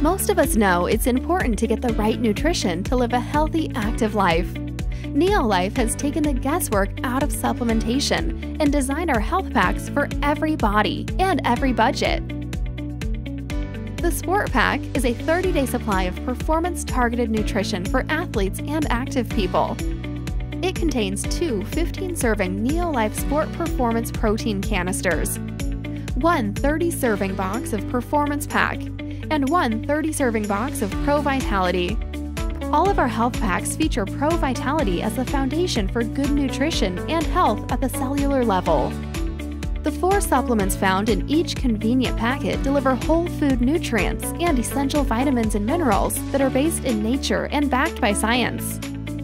Most of us know it's important to get the right nutrition to live a healthy, active life. NeoLife has taken the guesswork out of supplementation and designed our health packs for every body and every budget. The Sport Pack is a 30-day supply of performance-targeted nutrition for athletes and active people. It contains two 15-serving NeoLife Sport Performance Protein canisters, one 30-serving box of Performance Pack, and one 30-serving box of Pro Vitality. All of our health packs feature Pro Vitality as the foundation for good nutrition and health at the cellular level. The 4 supplements found in each convenient packet deliver whole food nutrients and essential vitamins and minerals that are based in nature and backed by science.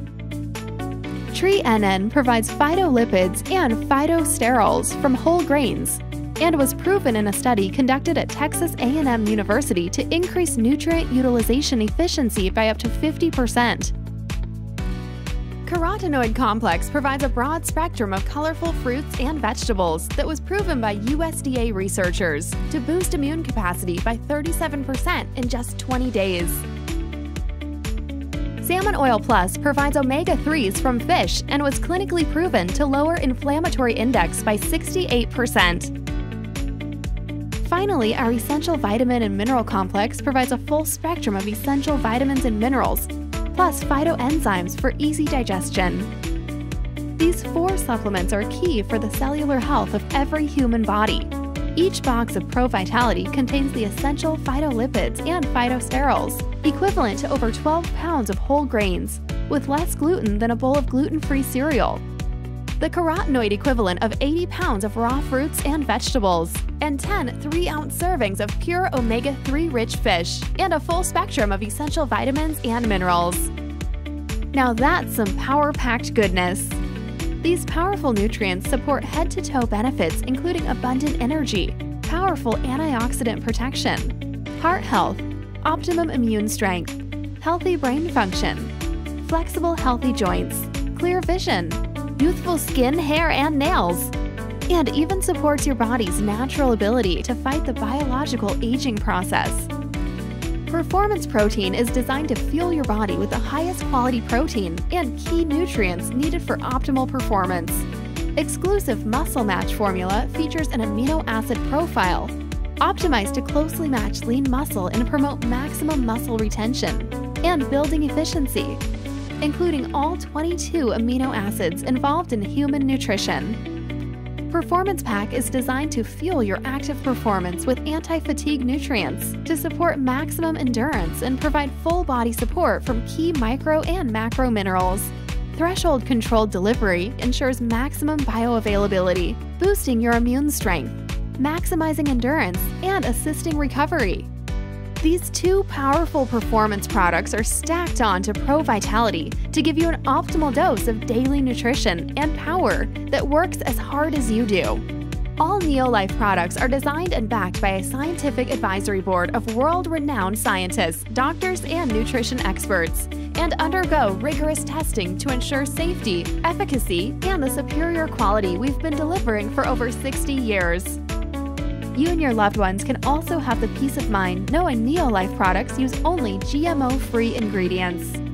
Tree NN provides phytolipids and phytosterols from whole grains and was proven in a study conducted at Texas A&M University to increase nutrient utilization efficiency by up to 50%. Carotenoid Complex provides a broad spectrum of colorful fruits and vegetables that was proven by USDA researchers to boost immune capacity by 37% in just 20 days. Salmon Oil Plus provides omega-3s from fish and was clinically proven to lower inflammatory index by 68%. Finally, our Essential Vitamin and Mineral Complex provides a full spectrum of essential vitamins and minerals, plus phytoenzymes for easy digestion. These 4 supplements are key for the cellular health of every human body. Each box of Pro Vitality contains the essential phytolipids and phytosterols, equivalent to over 12 pounds of whole grains, with less gluten than a bowl of gluten-free cereal. The carotenoid equivalent of 80 pounds of raw fruits and vegetables, and 10 3-ounce servings of pure omega-3 rich fish, and a full spectrum of essential vitamins and minerals. Now that's some power-packed goodness. These powerful nutrients support head-to-toe benefits including abundant energy, powerful antioxidant protection, heart health, optimum immune strength, healthy brain function, flexible healthy joints, clear vision, youthful skin, hair, and nails, and even supports your body's natural ability to fight the biological aging process. Performance Protein is designed to fuel your body with the highest quality protein and key nutrients needed for optimal performance. Exclusive MuscleMatch formula features an amino acid profile, optimized to closely match lean muscle and promote maximum muscle retention and building efficiency, including all 22 amino acids involved in human nutrition. Performance Pack is designed to fuel your active performance with anti-fatigue nutrients to support maximum endurance and provide full body support from key micro and macro minerals. Threshold-controlled delivery ensures maximum bioavailability, boosting your immune strength, maximizing endurance, and assisting recovery. These 2 powerful performance products are stacked on to Pro Vitality to give you an optimal dose of daily nutrition and power that works as hard as you do. All NeoLife products are designed and backed by a scientific advisory board of world-renowned scientists, doctors, and nutrition experts, and undergo rigorous testing to ensure safety, efficacy, and the superior quality we've been delivering for over 60 years. You and your loved ones can also have the peace of mind knowing NeoLife products use only GMO-free ingredients.